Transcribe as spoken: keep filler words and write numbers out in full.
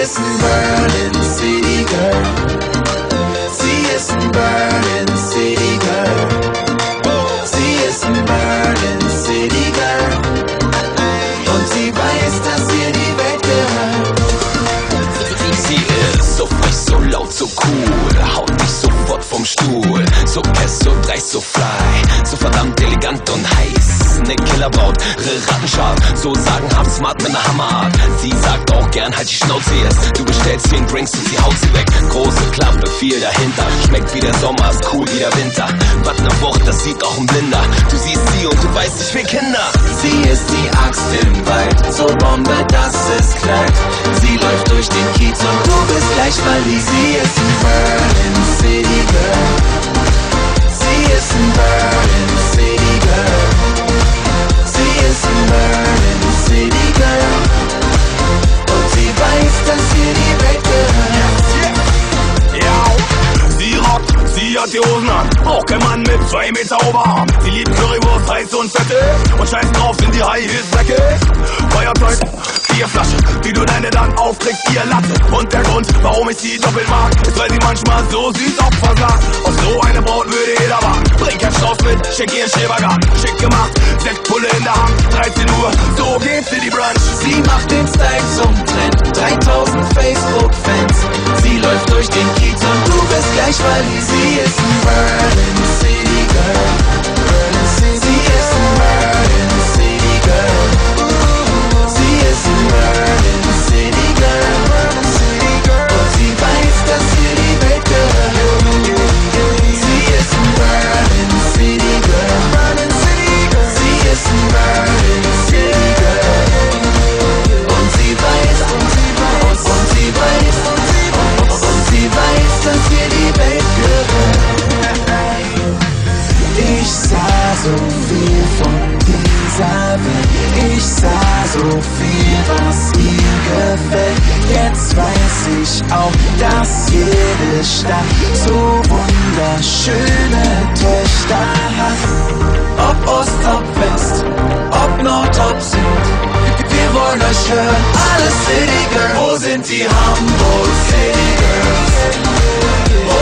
ist ein Berlin City Girl. Sie ist ein Berlin City Girl. Sie ist ein Berlin City Girl. Und sie weiß, dass ihr die Welt gehört. Sie ist so frech, so laut, so cool, haut dich sofort vom Stuhl. So kess, so dreist, so fly, so verdammt elegant und heiß. Ne Killerbraut, rattenscharf, so sagenhaft smart mit ne Hammerart. Sie sagt auch gern, halt die Schnauze jetzt. Du bestellst zehn Drinks und sie haut sie weg. Große Klappe, viel dahinter, schmeckt wie der Sommer, ist cool wie der Winter. Was ne Wucht, das sieht auch ein Blinder. Du siehst sie und du weißt, ich will Kinder. Sie ist die Axt im Wald, so Bombe, das ist Kleid. Sie läuft durch den Kiez und du bist gleich verliebt. Sie ist ein Berlin City Girl. Sie ist ein Berlin City Girl. Sie ist ein Berlin City Girl. Und sie weiß, dass ihr die Welt gehört. Ja, sie rockt, sie hat die Hosen an. Auch kein Mann mit zwei Meter Oberarm. Sie liebt Currywurst, heiß und fette. Und scheiß drauf in die High Heels Säcke. Feuerzeug, vier Flaschen, die du deine dann aufkriegst, ihr Latte. Und der Grund, warum ich sie doppelt mag, ist, weil sie manchmal so süß Opfer sagt. Auf so eine Braut würde jeder warten. Bring kein Strauß mit, schick ihren Schrebergarten. Schick gemacht, Sektpulle in der Hand. dreizehn Uhr, so geht's in die Brunch. Sie macht den Style zum Trend, dreitausend Facebook-Fans. Sie läuft durch den Kiez und du bist gleich verliebt. Sie ist ein Berlin City Girl. Berlin City. Sie ist ein Berlin City Girl. Sie ist ein Berlin City Girl. Berlin City Girl. Und sie weiß, dass ihr die Welt gehört. Sie ist ein Berlin City Girl. Berlin City Girl. Sie ist ein Berlin City Girl. Und sie weiß, und sie weiß, und sie weiß, und sie weiß, und sie weiß, dass ihr die Welt gehört. Ich sah so viel von dieser Welt. Ich sah so viel, was ihr gefällt. Jetzt weiß ich auch, dass jede Stadt so wunderschöne Töchter hat. Ob Ost, ob West, ob Nord, ob Süd, wir wollen euch hören, alle City Girls. Wo sind die Hamburg City Girls?